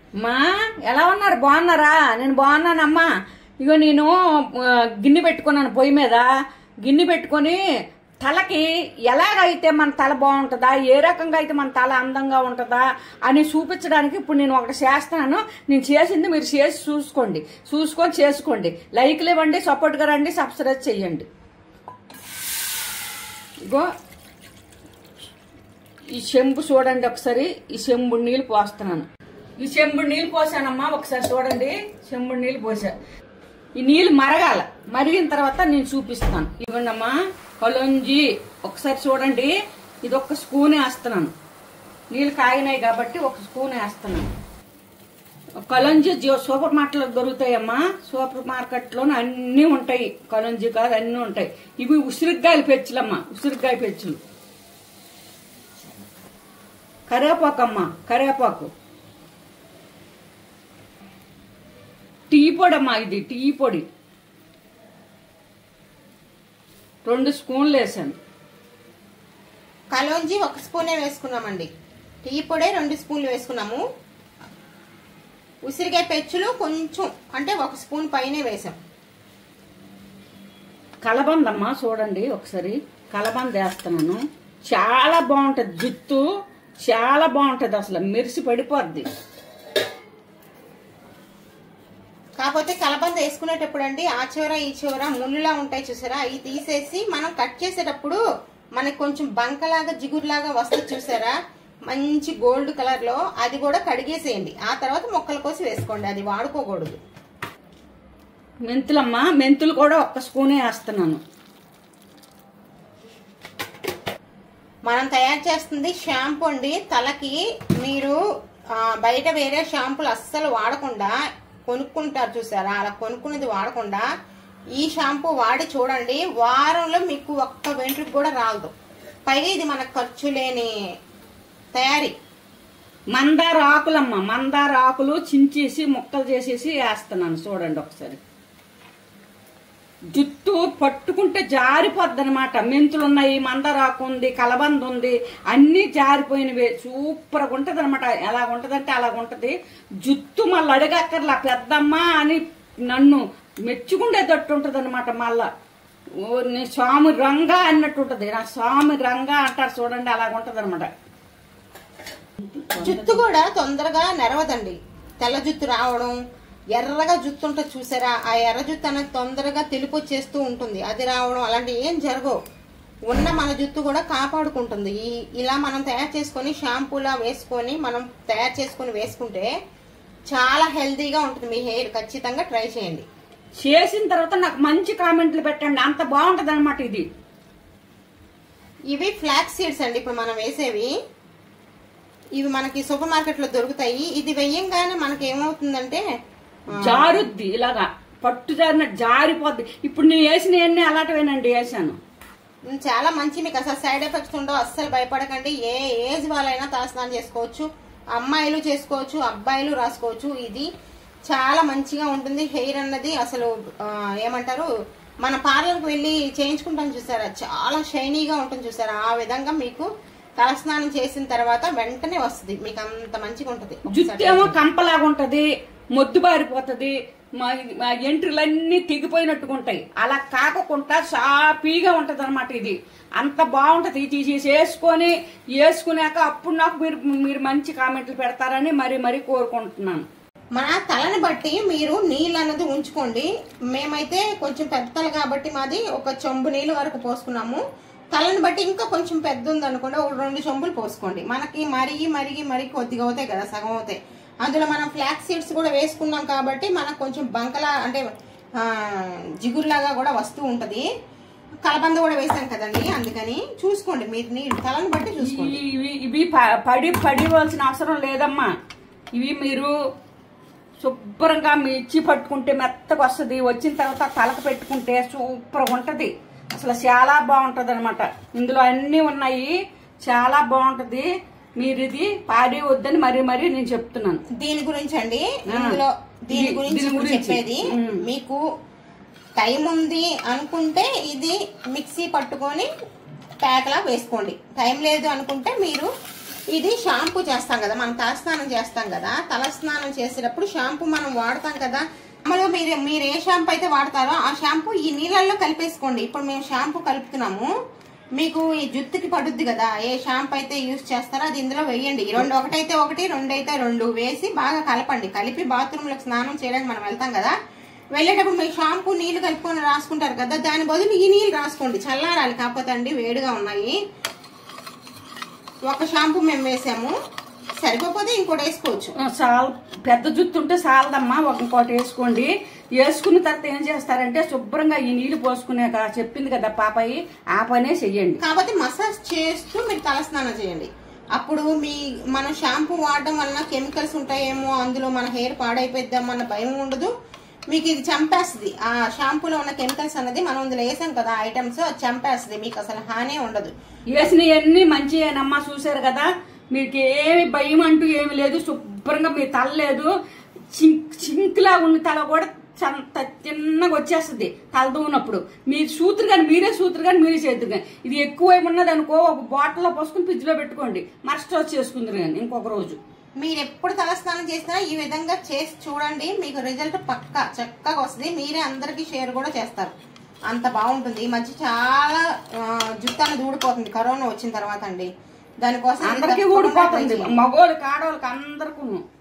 మా ఎలా ఉన్నారు? బాగున్నారా? నేను బాగున్నానమ్మా. ఇగో నేను గిన్నె పెట్టుకున్నాను పొయ్యి మీద. గిన్నె పెట్టుకొని తలకి ఎలాగైతే మన తల బాగుంటుందా, ఏ రకంగా అయితే మన తల అందంగా ఉంటుందా అని చూపించడానికి ఇప్పుడు నేను ఒకటి చేస్తున్నాను. నేను చేసింది మీరు చేసి చూసుకొని చేసుకోండి. లైక్లు ఇవ్వండి, సపోర్ట్గా రండి, సబ్స్క్రైబ్ చేయండి. ఇగో ఈ చెంబు చూడండి ఒకసారి. ఈ చెంబు నీళ్ళు పోస్తున్నాను. ఈ చెంబుడు నీళ్ళు పోసానమ్మా, ఒకసారి చూడండి. చెంబుడు నీళ్ళు పోసా. ఈ నీళ్ళు మరగాల. మరిగిన తర్వాత నేను చూపిస్తాను. ఇవ్వండమ్మా కలొంజి, ఒకసారి చూడండి. ఇది ఒక స్పూన్ వేస్తున్నాను. నీళ్ళు కాగినాయి కాబట్టి ఒక స్పూన్ వేస్తున్నాను. కలొంజి సూపర్ మార్కెట్లో దొరుకుతాయమ్మా. సూపర్ మార్కెట్లోనే అన్నీ ఉంటాయి. కలొంజి కాదు, అన్నీ ఉంటాయి. ఇవి ఉసిరికాయల పెచ్చులమ్మా, ఉసిరికాయ పెచ్చులు. కరివేపాకమ్మా, కరివేపాకు. టీ పొడి అమ్మా, ఇది టీ పొడి 2 స్పూన్లు వేసాను. కలోంజి 1 స్పూనే వేసుకున్నామండి. టీ పొడి 2 స్పూన్లు వేసుకున్నాము. ఉసిరికాయ పెచ్చులు కొంచెం అంటే 1 స్పూన్ పైనే వేసాం. కలబంద అమ్మా చూడండి ఒకసారి. కలబంద వేస్తున్నాను. చాలా బాగుంటది, జుట్టు చాలా బాగుంటది, అసలు మెరిసి పడిపోద్ది. కాకపోతే కలబంద వేసుకునేటప్పుడు అండి ఆ చివర ఈ చివర ముళ్ళులా ఉంటాయి చూసారా, అవి తీసేసి మనం కట్ చేసేటప్పుడు మనకి కొంచెం బంకలాగా జిగురులాగా వస్తుంది చూసారా, మంచి గోల్డ్ కలర్ లో. అది కూడా కడిగేసేయండి. ఆ తర్వాత మొక్కలు కోసి వేసుకోండి, అది వాడుకోకూడదు. మెంతులమ్మా, మెంతులు కూడా 1 స్పూనే వేస్తున్నాను. మనం తయారు చేస్తుంది షాంపూ అండి. తలకి మీరు బయట వేరే షాంపూలు అస్సలు వాడకుండా కొనుక్కుంటారు చూసారా, అలా కొనుక్కునేది వాడకుండా ఈ షాంపూ వాడి చూడండి. వారంలో మీకు ఒక్క వెంట్రుకు కూడా రాలదు. పైగా ఇది మనకు ఖర్చు లేని తయారీ. మందార ఆకులమ్మా, మందార ఆకులు చించేసి ముక్కలు చేసేసి వేస్తున్నాను. చూడండి ఒకసారి. జుట్టు పట్టుకుంటే జారిపోద్ది అనమాట. మెంతులు ఉన్నాయి, మందారాకు ఉంది, కలబంద ఉంది, అన్ని జారిపోయినవే. సూపర్గా ఉంటది అనమాట. ఎలాగుంటదంటే అలాగుంటది. జుట్టు మళ్ళీ అడగక్కర్లా, పెద్దమ్మా అని నన్ను మెచ్చుకుండేటట్టు ఉంటది అనమాట. మళ్ళా స్వామి రంగా అన్నట్టు ఉంటది. నా స్వామి రంగా అంటారు చూడండి, అలాగుంటది అనమాట. జుట్టు కూడా తొందరగా నెరవదండి. తెల్ల జుట్టు రావడం, ఎర్రగా జుట్టు ఉంటుంది చూసారా, ఆ ఎర్ర జుట్టు అనేది తొందరగా తెలుపు వచ్చేస్తూ ఉంటుంది. అది రావడం అలాంటి ఏం జరగవు. ఉన్న మన జుట్టు కూడా కాపాడుకుంటుంది. ఇలా మనం తయారు చేసుకొని షాంపూలా వేసుకొని మనం తయారు చేసుకొని వేసుకుంటే చాలా హెల్తీగా ఉంటుంది మీ హెయిర్. ఖచ్చితంగా ట్రై చేయండి. చేసిన తర్వాత నాకు మంచి కామెంట్లు పెట్టండి, అంత బాగుంటది అనమాట. ఇవి ఫ్లాక్స్ సీడ్స్ అండి. ఇప్పుడు మనం వేసేవి ఇవి మనకి సూపర్ మార్కెట్ లో దొరుకుతాయి. ఇది వెయ్యంగానే మనకి ఏమవుతుందంటే జారుద్ది, ఇలాగా పట్టు జారిన జారిపోద్ది. ఇప్పుడు నేను వేసినవన్నీ అలాంటివేనండి వేసాను. చాలా మంచి, మీకు అసలు సైడ్ ఎఫెక్ట్స్ ఉండవు. అస్సలు భయపడకండి. ఏ ఏజ్ వాళ్ళైనా తలస్నానం చేసుకోవచ్చు. అమ్మాయిలు చేసుకోవచ్చు, అబ్బాయిలు రాసుకోవచ్చు. ఇది చాలా మంచిగా ఉంటుంది. హెయిర్ అన్నది అసలు ఏమంటారు, మన పార్లర్కి వెళ్ళి చేయించుకుంటాం చూసారా, చాలా షైనీగా ఉంటుంది చూసారా, ఆ విధంగా మీకు తలస్నానం చేసిన తర్వాత వెంటనే వస్తుంది. మీకు అంత మంచిగా ఉంటది. జుట్టు ఏమో కంపలాగా ఉంటది, మొద్దు బారిపోతుంది, ఎంట్రులన్నీ తెగిపోయినట్టుగా ఉంటాయి. అలా కాకుండా సాపీగా ఉంటది అనమాట. ఇది అంత బాగుంటది. ఇది వేసుకున్నాక అప్పుడు నాకు మీరు మంచి కామెంట్లు పెడతారని మరీ కోరుకుంటున్నాను. మన తలని బట్టి మీరు నీళ్ళు అన్నది ఉంచుకోండి. మేమైతే కొంచెం పెద్ద తల కాబట్టి మాది 1 చెంబు నీళ్ళు వరకు పోసుకున్నాము. తలని బట్టి ఇంకా కొంచెం పెద్ద ఉంది అనుకోండి, 2 చెంబులు పోసుకోండి. మనకి మరిగి కొద్దిగా అవుతాయి కదా, సగం అవుతాయి. అందులో మనం ఫ్లాక్స్ సీడ్స్ కూడా వేసుకున్నాం కాబట్టి మనకు కొంచెం బంకలా అంటే జిగురులాగా కూడా వస్తూ ఉంటది. కలబంద కూడా వేసాం కదండి, అందుకని చూసుకోండి. మీరు నీళ్ళు తలని బట్టి చూసుకోండి. ఇవి పడివలసిన అవసరం లేదమ్మా. ఇవి మీరు శుభ్రంగా మిర్చి పట్టుకుంటే మెత్తగా వస్తుంది. వచ్చిన తర్వాత తలకు పెట్టుకుంటే సూపర్గా ఉంటది. అసలు చాలా బాగుంటది అనమాట. ఇందులో అన్ని ఉన్నాయి, చాలా బాగుంటది. మీరు ఇది పాడి వద్దని మరీ నేను చెప్తున్నాను. దీని గురించి అండి, దీని గురించి చెప్పేది. మీకు టైం ఉంది అనుకుంటే ఇది మిక్సీ పట్టుకొని ప్యాక్ లా వేసుకోండి. టైం లేదు అనుకుంటే మీరు ఇది షాంపూ చేస్తాం కదా, మనం తలస్నానం చేస్తాం కదా, తలస్నానం చేసేటప్పుడు షాంపూ మనం వాడతాం కదా, అమలు మీరు ఏ షాంపూ అయితే వాడతారో ఆ షాంపూ ఈ నీళ్ళల్లో కలిపేసుకోండి. ఇప్పుడు మేము షాంపూ కలుపుతున్నాము, మీకు ఈ జుట్టుకి పడుద్ది కదా, ఏ షాంపూ అయితే యూజ్ చేస్తారో అది ఇందులో వేయండి. ఒకటైతే ఒకటి, రెండైతే రెండు వేసి బాగా కలపండి. కలిపి బాత్రూమ్ లో స్నానం చేయడానికి మనం వెళ్తాం కదా, వెళ్ళేటప్పుడు మీరు షాంపూ నీళ్లు కలుపుకొని రాసుకుంటారు కదా, దాని బదులు ఈ నీళ్ళు రాసుకోండి. చల్లారాలి, కాకపోతే అండి వేడిగా ఉన్నాయి. ఒక షాంపూ మేము వేసాము, సరిపోతే ఇంకోటి వేసుకోవచ్చు. చాలా పెద్ద జుట్టు ఉంటే చాలదమ్మా, ఇంకోటి వేసుకోండి. వేసుకున్న తర్వాత ఏం చేస్తారంటే శుభ్రంగా ఈ నీళ్లు పోసుకునేక చెప్పింది కదా పాపయ్య, ఆ పనే చెయ్యండి. కాబట్టి మసాజ్ చేస్తూ మీరు తలస్నానం చేయండి. అప్పుడు మనం షాంపూ వాడడం వలన కెమికల్స్ ఉంటాయేమో, అందులో మన హెయిర్ పాడైపోద్దామన్న భయం ఉండదు. మీకు ఇది చంపేస్తుంది, ఆ షాంపూలో ఉన్న కెమికల్స్ అన్నది మనం ఇందులో వేసాం కదా ఐటమ్స్, అది చంపేస్తుంది, మీకు అసలు హానే ఉండదు. వేసినవన్నీ మంచిగానమ్మా, చూసారు కదా, మీకు ఏమి భయం అంటూ ఏమి లేదు. శుభ్రంగా మీ తల లేదు, చింక్లా ఉన్న తల కూడా చిన్నగా వచ్చేస్తుంది తల దూనప్పుడు. మీరు సూత్రు కానీ మీరే చేతురు కానీ. ఇది ఎక్కువ ఉన్నది అనుకో, ఒక బాటిల్లో పోసుకుని ఫ్రిడ్జ్ లో పెట్టుకోండి, మరుసటి రోజు చేసుకుందరు కానీ ఇంకొక రోజు. మీరు ఎప్పుడు తలస్నానం చేసినా ఈ విధంగా చేసి చూడండి, మీకు రిజల్ట్ పక్కా చక్కగా వస్తుంది. మీరే అందరికి షేర్ కూడా చేస్తారు, అంత బాగుంటుంది. ఈ మధ్య చాలా జుట్టు అనేది ఊడిపోతుంది కరోనా వచ్చిన తర్వాత అండి, దానికోసం అందరికీ ఊడిపోతుంది, మగోళ్ళకి ఆడవాళ్ళకి అందరికీ.